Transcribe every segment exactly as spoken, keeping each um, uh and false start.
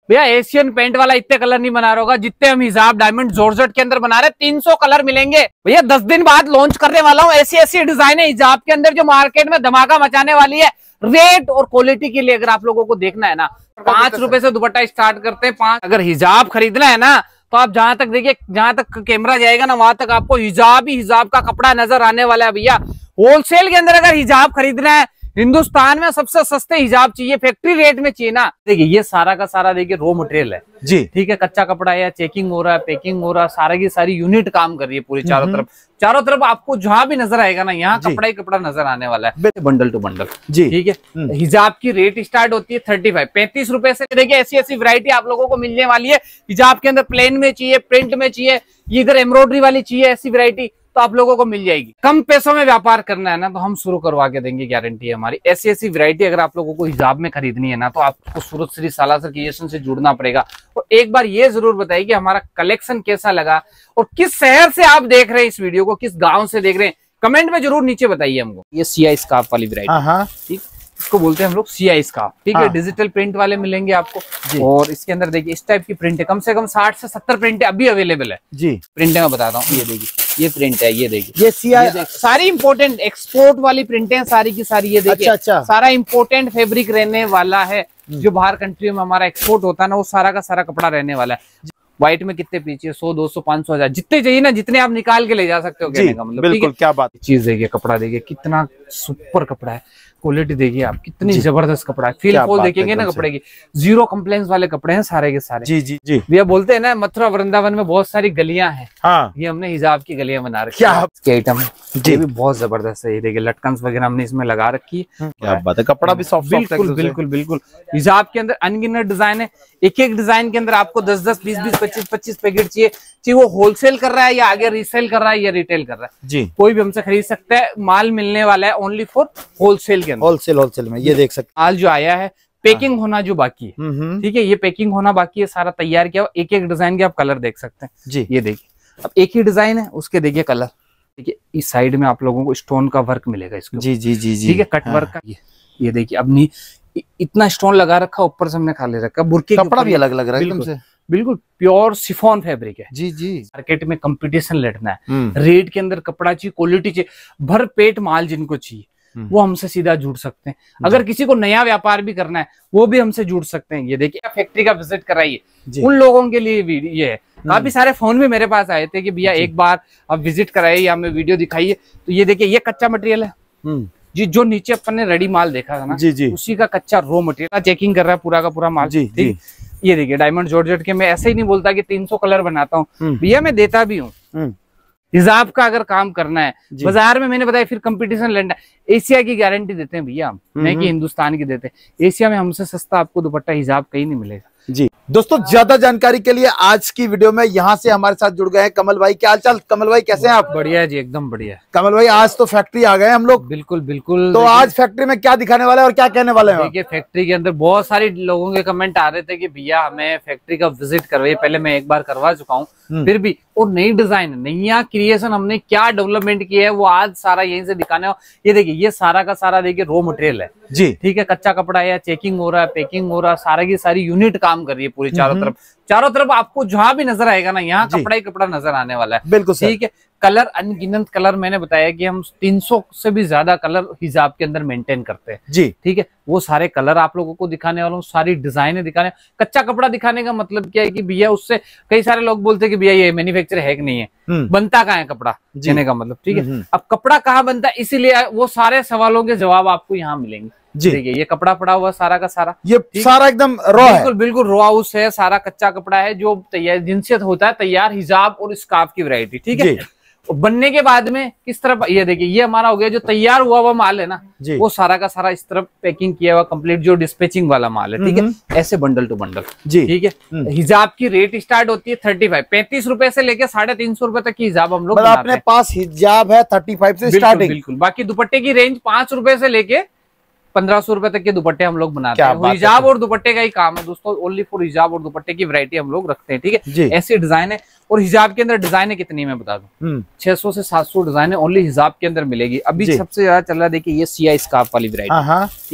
भैया Asian paint वाला इतने कलर नहीं बना रहा होगा जितने हम हिजाब डायमंड जॉर्जेट के अंदर बना रहे। तीन सौ कलर मिलेंगे भैया। दस दिन बाद लॉन्च करने वाला हूँ। ऐसी ऐसी डिजाइन है हिजाब के अंदर जो मार्केट में धमाका मचाने वाली है। रेट और क्वालिटी के लिए अगर आप लोगों को देखना है ना, पांच रुपए से दुपट्टा स्टार्ट करते हैं। पांच अगर हिजाब खरीदना है ना तो आप जहां तक देखिए, जहां तक कैमरा जाएगा ना वहां तक आपको हिजाब ही हिजाब का कपड़ा नजर आने वाला है भैया। होलसेल के अंदर अगर हिजाब खरीदना है, हिंदुस्तान में सबसे सस्ते हिजाब चाहिए, फैक्ट्री रेट में चाहिए ना, देखिए ये सारा का सारा देखिए रॉ मटेरियल है जी, ठीक है। कच्चा कपड़ा है, चेकिंग हो रहा है, पैकिंग हो रहा है, सारा की सारी यूनिट काम कर रही है पूरी चारों तरफ। चारों तरफ आपको जहां भी नजर आएगा ना, यहाँ कपड़ा ही कपड़ा नजर आने वाला है, बंडल टू बंडल जी, ठीक है। हिजाब की रेट स्टार्ट होती है थर्टी फाइव पैंतीस रुपए से। देखिए ऐसी ऐसी वैरायटी आप लोगों को मिलने वाली है। हिजाब के अंदर प्लेन में चाहिए, प्रिंट में चाहिए, इधर एम्ब्रॉयडरी वाली चाहिए, ऐसी वैरायटी तो आप लोगों को मिल जाएगी। कम पैसों में व्यापार करना है ना तो हम शुरू करवा के देंगे, गारंटी है हमारी। ऐसी ऐसी वैरायटी अगर आप लोगों को हिजाब में खरीदनी है ना तो आपको सूरत श्री सालासर क्रिएशन से जुड़ना पड़ेगा। और एक बार ये जरूर बताइए कि हमारा कलेक्शन कैसा लगा और किस शहर से आप देख रहे हैं इस वीडियो को, किस गांव से देख रहे हैं, कमेंट में जरूर नीचे बताइए हमको। ये सिया स्कार्फ वाली वैरायटी, ठीक, इसको बोलते हैं हम लोग सिया स्कार्फ, ठीक है। डिजिटल प्रिंट वाले मिलेंगे आपको और इसके अंदर देखिए इस टाइप की प्रिंट है, कम से कम साठ से सत्तर प्रिंट अभी अवेलेबल है जी। प्रिंट में बताता हूँ, ये देखिए ये प्रिंट है, ये देखिए ये सिया, ये सारी इंपोर्टेंट एक्सपोर्ट वाली प्रिंटें हैं सारी की सारी। ये देखिए अच्छा, अच्छा। सारा इंपोर्टेंट फैब्रिक रहने वाला है, जो बाहर कंट्री में हमारा एक्सपोर्ट होता है ना वो सारा का सारा कपड़ा रहने वाला है। व्हाइट में कितने पीछे, सौ दो सौ पांच सौ हजार जितने चाहिए ना, जितने आप निकाल के ले जा सकते हो, कहने का मतलब। बिल्कुल, क्या बात। चीज देखिए, कपड़ा देखिए कितना सुपर कपड़ा है, क्वालिटी देखिए आप कितनी जबरदस्त कपड़ा है। फील फॉल देखेंगे ना कपड़े की, जीरो कंप्लेंट्स वाले कपड़े हैं सारे के सारे जी जी जी। भैया बोलते हैं ना मथुरा वृंदावन में बहुत सारी गलियां हैं, हाँ। ये हमने हिजाब की गलियां बना रखी है। इसके आइटम ये भी बहुत जबरदस्त है, ये देखिए लटकन वगैरह हमने इसमें लगा रखी है। क्या बात है, कपड़ा भी सॉफ्ट। बिल्कुल बिल्कुल बिल्कुल। हिजाब के अंदर अनगिनत डिजाइन है, एक एक डिजाइन के अंदर आपको दस दस बीस बीस पच्चीस पच्चीस पैकेट चाहिए, चाहिए वो होलसेल कर रहा है या आगे रीसेल कर रहा है या रिटेल कर रहा है जी, कोई भी हमसे खरीद सकता है। माल मिलने वाला है ओनली फॉर होलसेल के अंदर, होलसेल होलसेल में। ये देख सकते माल जो आया है, पैकिंग होना जो बाकी है, ठीक है, ये पैकिंग होना बाकी है, सारा तैयार किया। एक एक डिजाइन के आप कलर देख सकते हैं जी। ये देखिए अब एक ही डिजाइन है, उसके देखिए कलर, देखिए इस साइड में आप लोगों को स्टोन का वर्क मिलेगा इसको जी जी जी जी, ठीक है, कट वर्क का। ये देखिए अब नहीं इतना स्टोन लगा रखा, ऊपर से हमने खाली रखा। बुरके कपड़ा भी अलग लग रहा है एकदम से, बिल्कुल प्योर शिफॉन फैब्रिक है जी जी। मार्केट में कंपटीशन लड़ना है, रेट के अंदर कपड़ा चाहिए, क्वालिटी चाहिए, भर पेट माल जिनको चाहिए वो हमसे सीधा जुड़ सकते हैं। अगर किसी को नया व्यापार भी करना है वो भी हमसे जुड़ सकते हैं। ये देखिए फैक्ट्री का विजिट कराइए, उन लोगों के लिए भी ये है। काफी सारे फोन भी मेरे पास आए थे कि भैया एक बार आप विजिट कराइए या हमें वीडियो दिखाइए। तो ये देखिए ये कच्चा मटेरियल है जी, जो नीचे अपन ने रेडी माल देखा था ना जी जी, उसी का कच्चा रॉ मटेरियल चेकिंग कर रहा है पूरा का पूरा माल जी जी। ये देखिए डायमंड जॉर्जेट के, मैं ऐसे ही नहीं बोलता कि तीन सौ कलर बनाता हूँ भैया, मैं देता भी हूँ। हिजाब का अगर काम करना है बाजार में, मैंने बताया फिर कंपटीशन लड़ना है, एशिया की गारंटी देते हैं भैया हम, नहीं कि हिंदुस्तान की देते हैं। एशिया में हमसे सस्ता आपको दुपट्टा हिजाब कहीं नहीं मिलेगा जी। दोस्तों ज्यादा जानकारी के लिए आज की वीडियो में यहाँ से हमारे साथ जुड़ गए हैं कमल भाई। क्या हाल चाल कमल भाई, कैसे हैं आप? बढ़िया जी, एकदम बढ़िया। कमल भाई आज तो फैक्ट्री आ गए हम लोग। बिल्कुल बिल्कुल। तो आज फैक्ट्री में क्या दिखाने वाले हैं और क्या कहने वाले हैं? देखिए फैक्ट्री के अंदर बहुत सारे लोगों के कमेंट आ रहे थे कि भैया हमें फैक्ट्री का विजिट करवाइए। पहले मैं एक बार करवा चुका हूँ, फिर भी और नई डिजाइन नया क्रिएशन हमने क्या डेवलपमेंट किया है वो आज सारा यहीं से दिखाने। ये देखिए ये सारा का सारा देखिए रॉ मटेरियल है जी, ठीक है, कच्चा कपड़ा है, चेकिंग हो रहा है, पैकिंग हो रहा है, सारा की सारी यूनिट काम कर रही है पूरी चारों तरफ। चारों तरफ आपको जहां भी नजर आएगा ना, यहाँ कपड़ा ही कपड़ा नजर आने वाला है। बिल्कुल ठीक है। कलर अनगिनत कलर, मैंने बताया कि हम तीन सौ से भी ज्यादा कलर हिजाब के अंदर मेंटेन करते हैं जी, ठीक है। वो सारे कलर आप लोगों को दिखाने वाला हूँ, सारी डिजाइनें दिखाने। कच्चा कपड़ा दिखाने का मतलब क्या है कि भैया उससे कई सारे लोग बोलते हैं कि भैया ये मैन्युफैक्चर है कि नहीं है, बनता कहाँ है कपड़ा, कहने का मतलब, ठीक है। अब कपड़ा कहाँ बनता है, इसीलिए वो सारे सवालों के जवाब आपको यहाँ मिलेंगे जी। देखिए ये कपड़ा पड़ा हुआ सारा का सारा, ये सारा एकदम रॉ है, बिल्कुल बिल्कुल रॉ हाउस है, सारा कच्चा कपड़ा है जो तैयार जिनसे होता है तैयार हिजाब और स्कार्फ की वैरायटी, ठीक है। बनने के बाद में किस तरह, ये देखिए ये हमारा हो गया जो तैयार हुआ हुआ माल है ना, वो सारा का सारा इस तरह पैकिंग किया हुआ कंप्लीट जो डिस्पैचिंग वाला माल है, ठीक है। ऐसे बंडल टू बंडल जी, ठीक है। हिजाब की रेट स्टार्ट होती है थर्टी फाइव पैंतीस रुपए से लेके साढ़े तीन सौ रुपए तक की हिजाब हम लोग अपने पास हिजाब है थर्टी फाइव से स्टार्टिंग, बिल्कुल। बाकी दुपट्टे की रेंज पांच रुपए से लेके पंद्रह सौ रुपए तक के दुपट्टे हम लोग बनाते हैं। हिजाब और दुपट्टे का ही काम है दोस्तों, ओनली फॉर हिजाब और दुपट्टे की वैरायटी हम लोग रखते हैं, ठीक है। ऐसी डिजाइन है। और हिजाब के अंदर डिजाइन कितनी मैं बता दूं, छह सौ से सात सौ डिजाइन ओनली हिजाब के अंदर मिलेगी। अभी सबसे ज्यादा चल रहा है देखिए ये सिया स्कार्फ वाली वैरायटी, ठीक।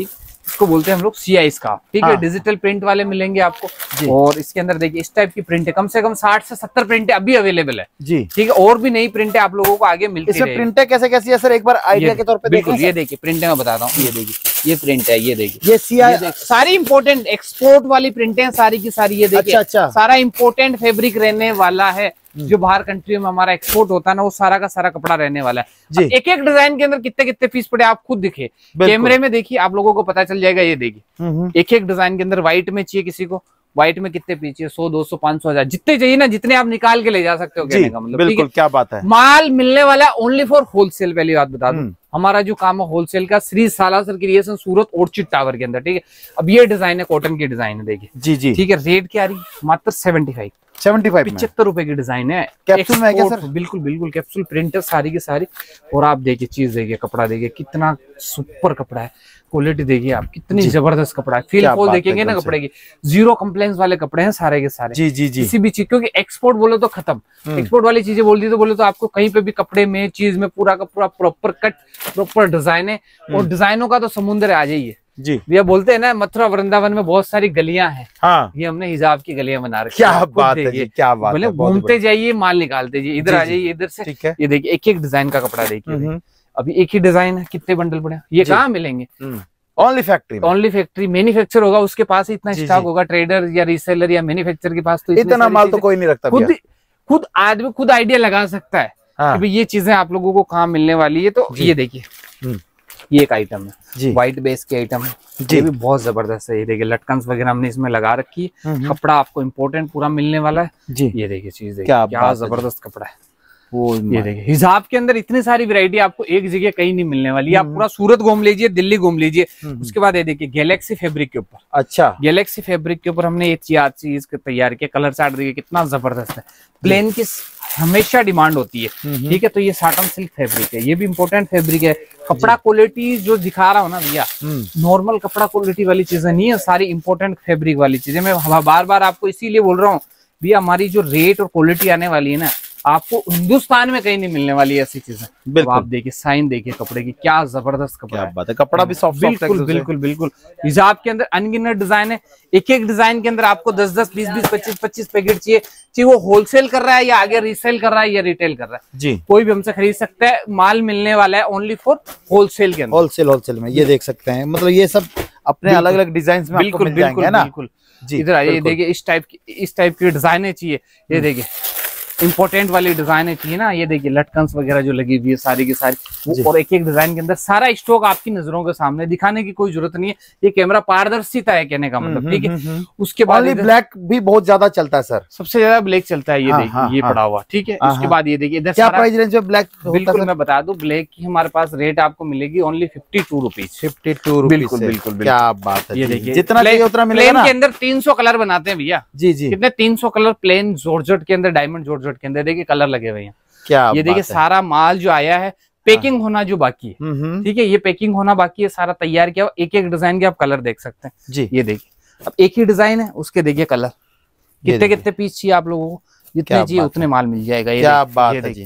इसको बोलते हैं हम लोग सी आई स्कार्फ, ठीक है। डिजिटल प्रिंट वाले मिलेंगे आपको, और इसके अंदर देखिए इस टाइप की प्रिंट है, कम से कम साठ से सत्तर प्रिंट अभी अवेलेबल है जी, ठीक है। और भी नई प्रिंट आप लोगों को आगे मिलती है। प्रिंट कैसे कैसी है सर, एक बार आइडिया के तौर पे बिल्कुल, ये देखिए प्रिंट मैं बताता हूँ, ये देखिए ये प्रिंट है, ये देखिए ये सी आई, सारी इंपोर्टेंट एक्सपोर्ट वाली प्रिंटें हैं सारी की सारी, ये देखिए अच्छा, सारा इंपोर्टेंट फैब्रिक रहने वाला है। जो बाहर कंट्री में हमारा एक्सपोर्ट होता है ना, वो सारा का सारा कपड़ा रहने वाला है। एक एक डिजाइन के अंदर कितने कितने पीस पड़े आप खुद दिखे, कैमरे में देखिए आप लोगों को पता चल जाएगा। ये देखिए एक एक डिजाइन के अंदर व्हाइट में चाहिए किसी को, व्हाइट में कितने पीस चाहिए, सौ दो सौ पांच सौ हजार जितने चाहिए ना, जितने आप निकाल के ले जा सकते हो, कहने का मतलब। बिल्कुल, क्या बात है। माल मिलने वाला ओनली फॉर होलसेल, पहली बात बता दूं, हमारा जो काम है होलसेल का, Shri Salasar creation Surat orchid tower के अंदर, ठीक है। अब ये डिजाइन है, कॉटन की डिजाइन है, देखिए जी जी, ठीक है। रेट क्या आ रही है, मात्र सेवेंटी फाइव सेवेंटी फाइव पिछहत्तर रुपए की डिजाइन है, कैप्सूल में क्या सर? बिल्कुल बिल्कुल कैप्सूल प्रिंट है सारी की सारी। और आप देखिए चीज देखिए, कपड़ा देखिए कितना सुपर कपड़ा है, क्वालिटी देखिए आप कितनी जबरदस्त कपड़ा है। फील फॉल देखेंगे ना कपड़े की, जीरो कंप्लेंट्स वाले कपड़े हैं सारे के सारे जी जी जी। किसी भी चीज, क्योंकि एक्सपोर्ट बोलो तो खत्म, एक्सपोर्ट वाली चीजें बोल दी तो बोलो तो आपको कहीं पे भी कपड़े में चीज में पूरा का पूरा प्रॉपर कट, प्रॉपर डिजाइन है। और डिजाइनों का तो समुद्र आ जाइए जी भैया, बोलते हैं ना मथुरा वृंदावन में बहुत सारी गलियां हैं, हाँ। ये हमने हिजाब की गलियां बना रखी है। क्या बात है जी, क्या बात है। घूमते जाइए, माल निकालते जाइए, इधर आ जाइए, इधर से ये देखिए एक एक डिजाइन का कपड़ा देखिए। अभी एक ही डिजाइन है, कितने बंडल पड़े, ये कहाँ मिलेंगे? Only factory, only factory, manufacture होगा उसके पास इतना स्टॉक होगा, ट्रेडर या रीसेलर या मैन्युफैक्चर के पास तो इतना माल तो कोई नहीं रखता। खुद खुद आदमी खुद आइडिया लगा सकता है कि भाई ये चीजें आप लोगों को कहाँ मिलने वाली है। तो ये देखिए ये एक आइटम है, व्हाइट बेस की आइटम है, ये भी बहुत जबरदस्त है। ये देखिए लटकन्स वगैरह हमने इसमें लगा रखी है, कपड़ा आपको इम्पोर्टेंट पूरा मिलने वाला है जी। ये देखिए चीज देखिए क्या, क्या जबरदस्त कपड़ा है। वो ये देखिए हिजाब के अंदर इतनी सारी वैरायटी आपको एक जगह कहीं नहीं मिलने वाली। आप पूरा सूरत घूम लीजिए, दिल्ली घूम लीजिए। उसके बाद ये देखिए गैलेक्सी फैब्रिक के ऊपर, अच्छा गैलेक्सी फैब्रिक के ऊपर हमने ये चीज तैयार किया, कलर चार्ट देखिए कितना जबरदस्त है। प्लेन की हमेशा डिमांड होती है, ठीक है। तो ये साटन सिल्क फैब्रिक है, ये भी इम्पोर्टेंट फैब्रिक है। कपड़ा क्वालिटी जो दिखा रहा हूँ ना भैया, नॉर्मल कपड़ा क्वालिटी वाली चीजें नहीं है, सारी इम्पोर्टेंट फैब्रिक वाली चीजें। मैं बार बार आपको इसीलिए बोल रहा हूँ भैया, हमारी जो रेट और क्वालिटी आने वाली है ना, आपको हिंदुस्तान में कहीं नहीं मिलने वाली ऐसी चीजें। तो आप देखिए साइन देखिए कपड़े की, क्या जबरदस्त कपड़ा है। बात है, कपड़ा भी सॉफ्ट बिल्कुल बिल्कुल बिल्कुल बिल्कुल। हिजाब के अंदर अनगिनत डिजाइन है, एक एक डिजाइन के अंदर आपको दस दस बीस बीस पच्चीस पच्चीस पैकेट चाहिए, चाहे वो होलसेल कर रहा है या आगे रीसेल कर रहा है या रिटेल कर रहा है जी, कोई भी हमसे खरीद सकता है। माल मिलने वाला है ओनली फॉर होलसेल के अंदर, होलसेल होलसेल में। ये देख सकते हैं, मतलब ये सब अपने अलग अलग डिजाइन में बिल्कुल बिल्कुल बिल्कुल। इधर आइए, देखिए इस टाइप की इस टाइप की डिजाइने चाहिए, ये देखिए इंपोर्टेंट वाली डिजाइन चाहिए ना, ये देखिए लटकन्स वगैरह जो लगी हुई है सारी की सारी। और एक एक डिजाइन के अंदर सारा स्टॉक आपकी नजरों के सामने, दिखाने की कोई जरूरत नहीं है। ये कैमरा पारदर्शिता है कहने का मतलब, ठीक है। उसके बाद ब्लैक भी बहुत ज्यादा चलता है सर, सबसे ज्यादा ब्लैक चलता है। ये हाँ, देखिए हाँ, ये हाँ, पड़ा हुआ, ठीक है। उसके बाद ये देखिए इधर क्या प्राइस रेंज में ब्लैक? बिल्कुल मैं बता दूं, ब्लैक की हमारे पास रेट आपको मिलेगी only fifty two rupees fifty two बिल्कुल बिल्कुल। क्या बात है, ये देखिए जितना चाहिए उतना मिलेगा ना। के अंदर तीन सौ कलर बनाते हैं भैया जी जी, कितने तीन सौ कलर प्लेन जॉर्जेट के अंदर, डायमंड जॉर्जेट के अंदर देखिए कलर लगे हुए हैं। क्या ये देखिए सारा माल जो आया है, पैकिंग होना जो बाकी है, ठीक है। ये पैकिंग होना बाकी है, सारा तैयार किया। एक एक डिजाइन के आप कलर देख सकते हैं जी। ये देखिए अब एक ही डिजाइन है, उसके देखिए कलर कितने कितने पीस चाहिए आप लोगों को, जितने चाहिए उतने माल मिल जाएगा। ये क्या बात है जी।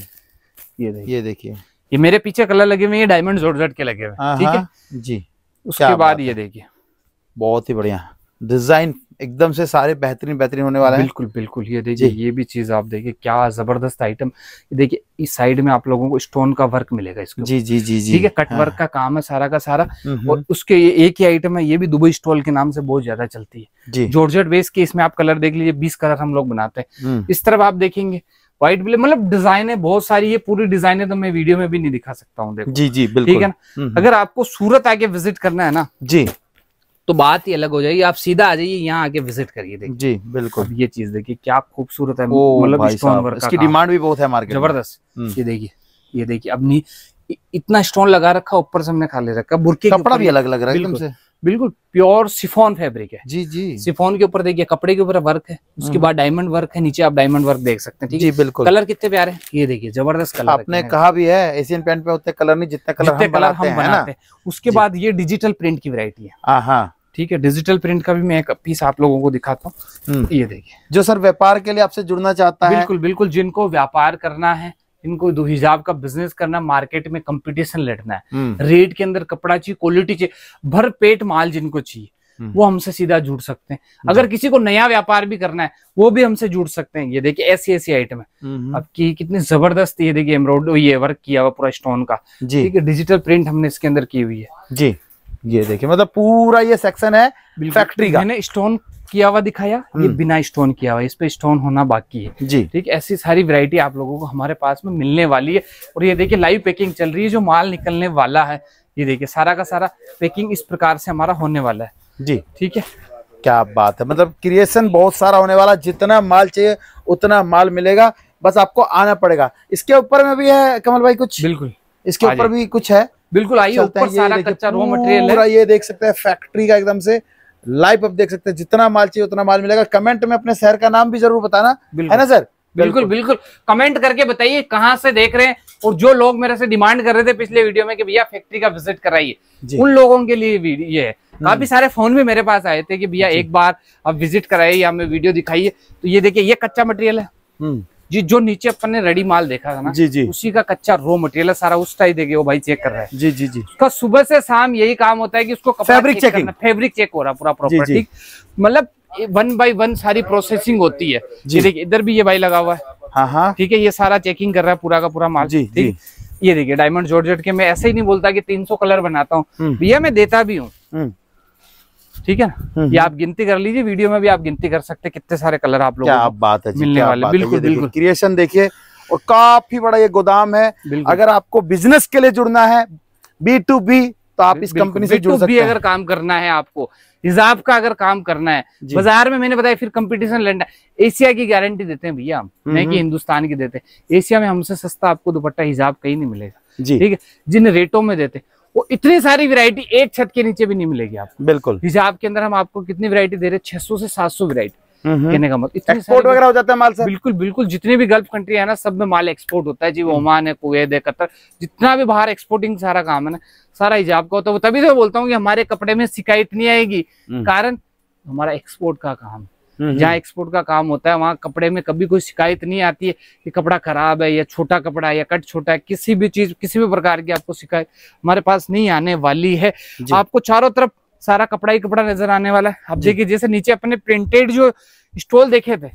ये देखिए ये देखिए ये मेरे पीछे कलर लगे हुए हैं, डायमंड जॉर्जेट के लगे हुए, ठीक है जी। उसके बाद ये देखिए बहुत ही बढ़िया डिजाइन, एकदम से सारे बेहतरीन बेहतरीन होने वाला है। बिल्कुल बिल्कुल। ये देखिए ये भी चीज आप देखिए क्या जबरदस्त आइटम। ये देखिए इस साइड में आप लोगों को स्टोन का वर्क मिलेगा इसको जी जी जी जी, ठीक है। कट वर्क का काम है सारा का सारा। और उसके ये एक ही आइटम है, ये भी दुबई स्टॉल के नाम से बहुत ज्यादा चलती है, जॉर्जेट बेस के। इसमें आप कलर देख लीजिए, बीस कलर हम लोग बनाते हैं। इस तरफ आप देखेंगे व्हाइट ब्लैक, मतलब डिजाइन है बहुत सारी। ये पूरी डिजाइन है तो मैं वीडियो में भी नहीं दिखा सकता हूँ, देखो जी जी बिल्कुल, ठीक है ना। अगर आपको सूरत आके विजिट करना है ना जी, तो बात ही अलग हो जाएगी। आप सीधा आ जाइए, यहाँ आके विजिट करिए, देखिए जी बिल्कुल। ये चीज देखिए क्या खूबसूरत है, मतलब स्टोन वर्क, इसकी डिमांड भी बहुत है मार्केट में, जबरदस्त। ये देखिए ये देखिए अब नहीं इतना स्टोन लगा रखा, ऊपर से हमने खाली रखा। बुरके कपड़ा भी अलग लग रहा है एकदम से, बिल्कुल प्योर शिफॉन फैब्रिक है जी जी। शिफॉन के ऊपर देखिए कपड़े के ऊपर वर्क है, उसके बाद डायमंड वर्क है, नीचे आप डायमंड वर्क देख सकते हैं, ठीक है। बिल्कुल। कलर कितने प्यारे हैं, ये देखिए जबरदस्त कलर। आपने कहा भी है एशियन पेंट पे उतने कलर नहीं जितने कलर हम बनाते हैं। उसके बाद ये डिजिटल प्रिंट की वैरायटी है, हाँ ठीक है। डिजिटल प्रिंट का भी मैं एक पीस आप लोगों को दिखाता हूँ। ये देखिए जो सर व्यापार के लिए आपसे जुड़ना चाहता है, बिल्कुल बिल्कुल, जिनको व्यापार करना है इनको दो हिजाब का बिजनेस करना, मार्केट में कंपटीशन लड़ना है, रेट के अंदर कपड़ा चाहिए, क्वालिटी चाहिए, भर पेट माल जिनको चाहिए वो हमसे सीधा जुड़ सकते हैं। अगर किसी को नया व्यापार भी करना है वो भी हमसे जुड़ सकते हैं। ये देखिए ऐसी ऐसी आइटम है अब की कितनी जबरदस्त, ये देखिए एम्ब्रॉयडरी ये वर्क किया हुआ पूरा स्टोन का, ठीक है, डिजिटल प्रिंट हमने इसके अंदर की हुई है जी। ये देखिए मतलब पूरा ये सेक्शन है फैक्ट्री का। मैंने स्टोन किया हुआ दिखाया, ये बिना स्टोन किया हुआ, इस पे स्टोन होना बाकी है जी। ठीक, ऐसी सारी वैरायटी आप लोगों को हमारे पास में मिलने वाली है। और ये देखिए लाइव पैकिंग चल रही है, जो माल निकलने वाला है ये देखिए सारा का सारा पैकिंग इस प्रकार से हमारा होने वाला है जी। ठीक है, क्या बात है, मतलब क्रिएशन बहुत सारा होने वाला, जितना माल चाहिए उतना माल मिलेगा, बस आपको आना पड़ेगा। इसके ऊपर में भी है कमल भाई कुछ? बिल्कुल इसके ऊपर भी कुछ है, बिल्कुल आइए ऊपर सारा कच्चा रॉ मटेरियल है, ये देख सकते हैं फैक्ट्री का एकदम से लाइव अब देख सकते हैं, जितना माल चाहिए उतना माल मिलेगा। कमेंट में अपने शहर का नाम भी जरूर बताना, है ना सर? बिल्कुल बिल्कुल कमेंट करके बताइए कहाँ से देख रहे हैं। और जो लोग मेरे से डिमांड कर रहे थे पिछले वीडियो में कि भैया फैक्ट्री का विजिट कराइए, उन लोगों के लिए ये है। काफी सारे फोन भी मेरे पास आए थे कि भैया एक बार आप विजिट कराइए या हमें वीडियो दिखाइए। तो ये देखिए ये कच्चा मटेरियल है जी, जो नीचे अपन ने रेडी माल देखा था ना जी जी, उसी का कच्चा रॉ मटेरियल है सारा, उस टाइप देखिए वो भाई चेक कर रहा है जी जी जी। उसका सुबह से शाम यही काम होता है कि उसको फैब्रिक चेकिंग, फैब्रिक चेक हो रहा पूरा प्रॉपर, ठीक, मतलब वन बाय वन सारी प्रोसेसिंग होती है जी। देखिए इधर भी ये भाई लगा हुआ है, हाँ हाँ ठीक है, ये सारा चेकिंग कर रहा है पूरा का पूरा माल जी जी। ये देखिए डायमंड जॉर्जेट के, मैं ऐसे ही नहीं बोलता कि तीन सौ कलर बनाता हूँ भैया, मैं देता भी हूँ, ठीक है ना। ये आप गिनती कर लीजिए, वीडियो में भी आप गिनती कर सकते हैं कितने सारे कलर आप लोगों को बात है मिलने वाले। बिल्कुल बिल्कुल क्रिएशन देखिए, और काफी बड़ा ये गोदाम है। अगर आपको बिजनेस के लिए जुड़ना है बी टू बी तो आप इस कंपनी से जुड़ सकते हैं। अगर काम करना है आपको, हिजाब का अगर काम करना है बाजार में, मैंने बताया फिर कंपटीशन लड़ना है, एशिया की गारंटी देते हैं भैया हम, नहीं कि हिंदुस्तान की देते हैं। एशिया में हमसे सस्ता आपको दुपट्टा हिजाब कहीं नहीं मिलेगा, ठीक है, जिन रेटों में देते वो इतनी सारी वैरायटी एक छत के नीचे भी नहीं मिलेगी आपको। बिल्कुल हिजाब के अंदर हम आपको कितनी वैरायटी दे रहे हैं, छह सौ से सात सौ वैरायटी, कहने का मतलब एक्सपोर्ट वगैरह हो जाता है माल सर? बिल्कुल बिल्कुल, जितने भी गल्फ कंट्री है ना सब में माल एक्सपोर्ट होता है जी, वो ओमान है, कुवैत है, कतर, जितना भी बाहर एक्सपोर्टिंग सारा काम है ना सारा हिजाब का होता है। तभी तो मैं बोलता हूँ कि हमारे कपड़े में शिकायत नहीं आएगी, कारण हमारा एक्सपोर्ट का काम, जहाँ एक्सपोर्ट का काम होता है वहाँ कपड़े में कभी कोई शिकायत नहीं आती है कि कपड़ा खराब है या छोटा कपड़ा है या कट छोटा है, किसी भी चीज किसी भी प्रकार की आपको शिकायत हमारे पास नहीं आने वाली है। आपको चारों तरफ सारा कपड़ा ही कपड़ा नजर आने वाला है। आप देखिए जैसे नीचे अपने प्रिंटेड जो स्टॉल देखे थे,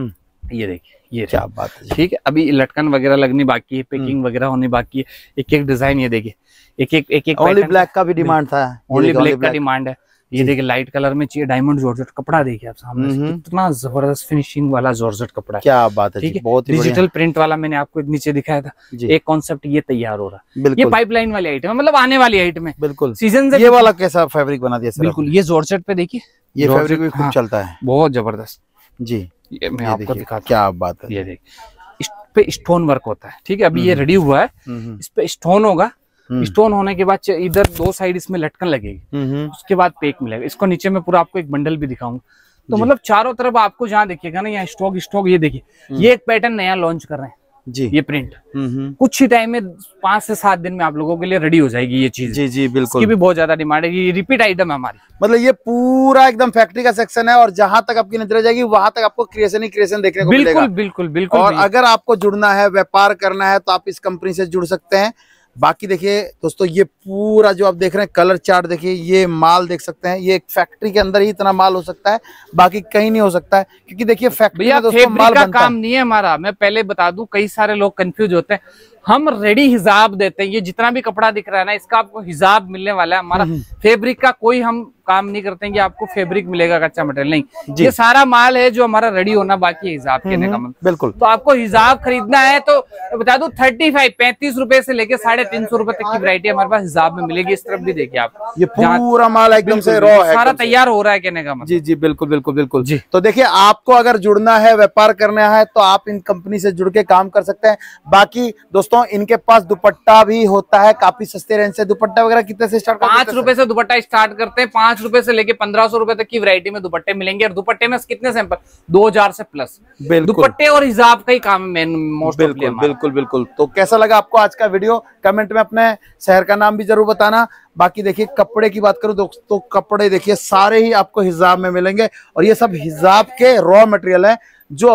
ये देखिए ये क्या बात है, ठीक है, अभी लटकन वगैरह लगनी बाकी है, पैकिंग वगैरह होनी बाकी है। एक एक डिजाइन ये देखिए, एक एक एक एक ओनली ब्लैक का भी डिमांड था, ओनली ब्लैक का डिमांड है। ये देखिए लाइट कलर में चाहिए, डायमंड जॉर्जेट कपड़ा देखिए आप सामने से, कितना जबरदस्त फिनिशिंग वाला जॉर्जेट कपड़ा है। क्या बात है, ठीक है, बहुत ही डिजिटल प्रिंट वाला मैंने आपको नीचे दिखाया था, एक कॉन्सेप्ट ये तैयार हो रहा है। ये पाइपलाइन वाली आइटम है, मतलब आने वाली आइटम है, बिल्कुल सीजन से। ये वाला कैसा फैब्रिक बना दिया सर? बिल्कुल ये जॉर्जेट पे देखिए, ये फैब्रिक भी खूब चलता है, बहुत जबरदस्त जी। ये मैं आपको दिखाता हूं, क्या बात है, ये देखिए इस पे स्टोन वर्क होता है, ठीक है, अभी ये रेडी हुआ है, इस पे स्टोन होगा, स्टोन होने के बाद इधर दो साइड इसमें लटकन लगेगी, उसके बाद पेक मिलेगा। इसको नीचे में पूरा आपको एक बंडल भी दिखाऊंगा, तो मतलब चारों तरफ आपको जहाँ देखिएगा ना यहाँ स्टॉक स्टॉक, ये देखिए ये एक पैटर्न नया लॉन्च कर रहे हैं जी, ये प्रिंट कुछ ही टाइम में पांच से सात दिन में आप लोगों के लिए रेडी हो जाएगी ये चीज। जी जी बिल्कुल, इसकी भी बहुत ज्यादा डिमांड है, ये रिपीट आइटम है हमारी। मतलब ये पूरा एकदम फैक्ट्री का सेक्शन है और जहां तक आपकी नजर जाएगी वहां तक आपको क्रिएशन ही क्रिएशन देखने को मिलेगा। बिल्कुल बिल्कुल बिल्कुल। और अगर आपको जुड़ना है, व्यापार करना है तो आप इस कंपनी से जुड़ सकते हैं। बाकी देखिए दोस्तों, ये पूरा जो आप देख रहे हैं कलर चार्ट देखिए, ये माल देख सकते हैं, ये एक फैक्ट्री के अंदर ही इतना माल हो सकता है, बाकी कहीं नहीं हो सकता है, क्योंकि देखिए फैक्ट्री में दोस्तों माल का काम नहीं है हमारा। मैं पहले बता दूं, कई सारे लोग कंफ्यूज होते हैं, हम रेडी हिजाब देते हैं। ये जितना भी कपड़ा दिख रहा है ना, इसका आपको हिजाब मिलने वाला है। हमारा फैब्रिक का कोई हम काम नहीं करते हैं कि आपको फैब्रिक मिलेगा कच्चा मटेरियल, नहीं, ये सारा माल है जो हमारा रेडी होना बाकी है हिजाब कहने का मतलब। बिल्कुल, तो आपको हिजाब खरीदना है तो बता दूं थर्टी फाइव पैंतीस रुपए से लेके साढ़े तीन सौ रुपए तक की वैरायटी हमारे पास हिजाब में मिलेगी। इस तरफ भी देखिए आप, ये पूरा माल एकदम से रॉ है, सारा तैयार हो रहा है कहने का मतलब। जी जी बिल्कुल बिल्कुल बिल्कुल जी। तो देखिए आपको अगर जुड़ना है, व्यापार करना है तो आप इन कंपनी से जुड़ के काम कर सकते हैं। बाकी दोस्तों इनके पास दुपट्टा भी होता है, काफी सस्ते रेंज से। दुपट्टा वगैरह कितने से स्टार्ट? पांच रुपए से दुपट्टा स्टार्ट करते हैं, पांच रुपए से लेके पंद्रह सौ रुपए तक की वैरायटी में दुपट्टे मिलेंगे। और दुपट्टे में कितने सैंपल? दो हजार से प्लस। दुपट्टे और हिजाब का ही काम है मोस्ट। बिल्कुल बिल्कुल बिल्कुल। तो कैसा लगा आपको आज का वीडियो? कमेंट में अपने शहर का नाम भी जरूर बताना। बाकी देखिए कपड़े की बात करूं दोस्तों, कपड़े देखिए सारे ही आपको हिजाब में मिलेंगे और ये सब हिजाब के रॉ मटेरियल है जो अभी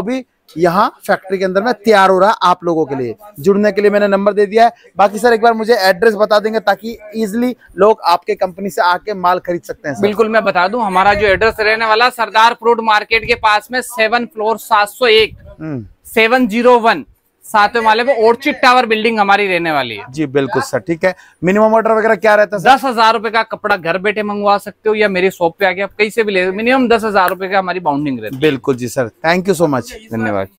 यहाँ फैक्ट्री के अंदर में तैयार हो रहा है आप लोगों के लिए। जुड़ने के लिए मैंने नंबर दे दिया है। बाकी सर एक बार मुझे एड्रेस बता देंगे ताकि इजिली लोग आपके कंपनी से आके माल खरीद सकते हैं सर। बिल्कुल, मैं बता दूं, हमारा जो एड्रेस रहने वाला सरदार फ्रूट मार्केट के पास में सेवन फ्लोर सात सौ एक सेवन जीरो वन सातवें माले पे ऑर्चिड टावर बिल्डिंग हमारी रहने वाली है। जी बिल्कुल सर, ठीक है। मिनिमम ऑर्डर वगैरह क्या रहता है? दस हजार रुपए का कपड़ा घर बैठे मंगवा सकते हो या मेरी शॉप पे आके आप कहीं से भी ले, मिनिमम दस हजार रुपए का हमारी बाउंडिंग रहती है। बिल्कुल जी sir, thank you so much, धन्यवाद।